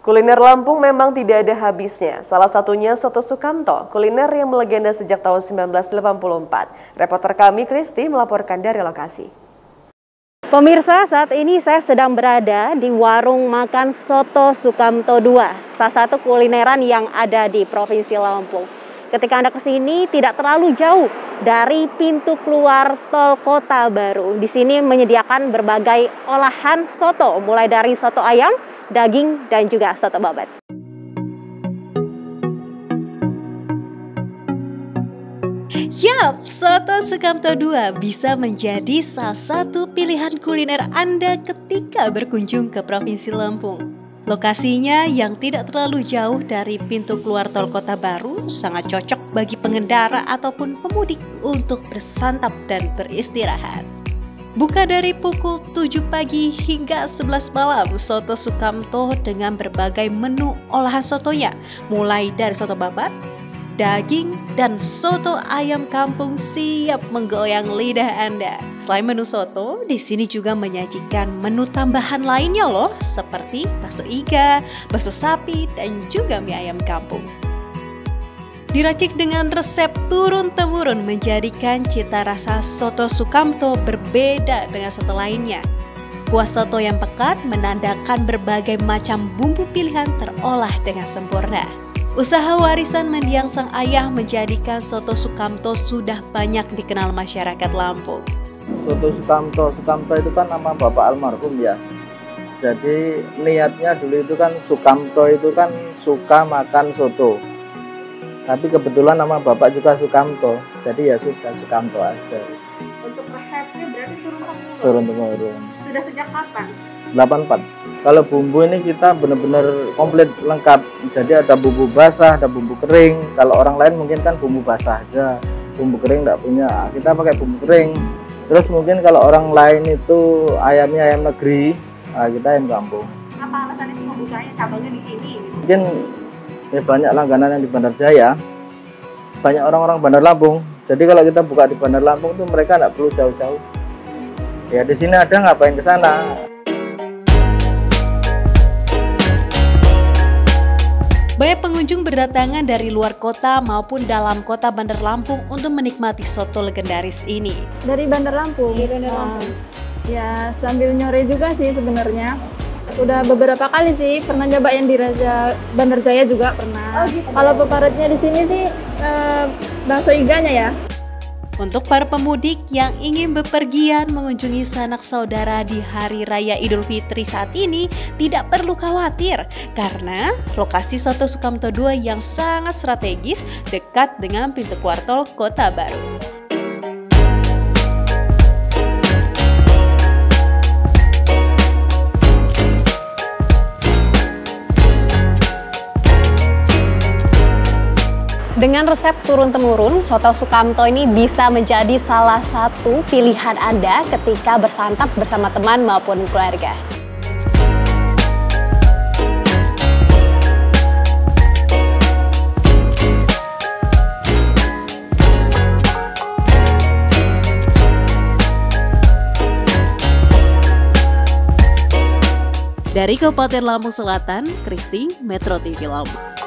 Kuliner Lampung memang tidak ada habisnya. Salah satunya Soto Sukamto, kuliner yang melegenda sejak tahun 1984. Reporter kami Kristi melaporkan dari lokasi. Pemirsa, saat ini saya sedang berada di warung makan Soto Sukamto 2, salah satu kulineran yang ada di Provinsi Lampung. Ketika Anda kesini tidak terlalu jauh dari pintu keluar tol Kota Baru. Di sini menyediakan berbagai olahan soto, mulai dari soto ayam, daging, dan juga soto babat. Yap, Soto Sukamto 2 bisa menjadi salah satu pilihan kuliner Anda ketika berkunjung ke Provinsi Lampung. Lokasinya yang tidak terlalu jauh dari pintu keluar tol Kota Baru sangat cocok bagi pengendara ataupun pemudik untuk bersantap dan beristirahat. Buka dari pukul 7 pagi hingga 11 malam, Soto Sukamto dengan berbagai menu olahan sotonya, mulai dari soto babat, daging, dan soto ayam kampung siap menggoyang lidah Anda. Selain menu soto, di sini juga menyajikan menu tambahan lainnya loh, seperti bakso iga, bakso sapi, dan juga mie ayam kampung. Diracik dengan resep turun-temurun menjadikan cita rasa Soto Sukamto berbeda dengan soto lainnya. Kuah soto yang pekat menandakan berbagai macam bumbu pilihan terolah dengan sempurna. Usaha warisan mendiang sang ayah menjadikan Soto Sukamto sudah banyak dikenal masyarakat Lampung. Soto Sukamto itu kan nama bapak almarhum ya. Jadi niatnya dulu itu kan Sukamto itu kan suka makan soto. Tapi kebetulan nama bapak juga Sukamto, jadi ya sudah Sukamto aja. Untuk resepnya berarti turun-temurun? Turun-temurun. Sudah sejak kapan? 84. Kalau bumbu ini kita benar-benar komplit lengkap. Jadi ada bumbu basah, ada bumbu kering. Kalau orang lain mungkin kan bumbu basah aja, bumbu kering nggak punya. Kita pakai bumbu kering. Terus mungkin kalau orang lain itu ayamnya ayam negeri, nah kita ayam kampung. Apa alasannya sih membukanya cabangnya di sini? Mungkin ya banyak langganan yang di Bandar Jaya, banyak orang-orang Bandar Lampung. Jadi kalau kita buka di Bandar Lampung tuh mereka nggak perlu jauh-jauh. Ya di sini ada, ngapain ke sana? Banyak pengunjung berdatangan dari luar kota maupun dalam kota Bandar Lampung untuk menikmati soto legendaris ini. Dari Bandar Lampung. Ya sambil nyore juga sih sebenarnya. Udah beberapa kali sih, pernah coba yang di Bandar Jaya juga pernah. Oh, gitu. Kalau favoritnya di sini sih bakso iganya ya. Untuk para pemudik yang ingin bepergian mengunjungi sanak saudara di Hari Raya Idul Fitri saat ini tidak perlu khawatir karena lokasi Soto Sukamto 2 yang sangat strategis dekat dengan pintu keluar tol Kota Baru. Dengan resep turun-temurun, Soto Sukamto ini bisa menjadi salah satu pilihan Anda ketika bersantap bersama teman maupun keluarga. Dari Kabupaten Lampung Selatan, Kristi, Metro TV Lampung.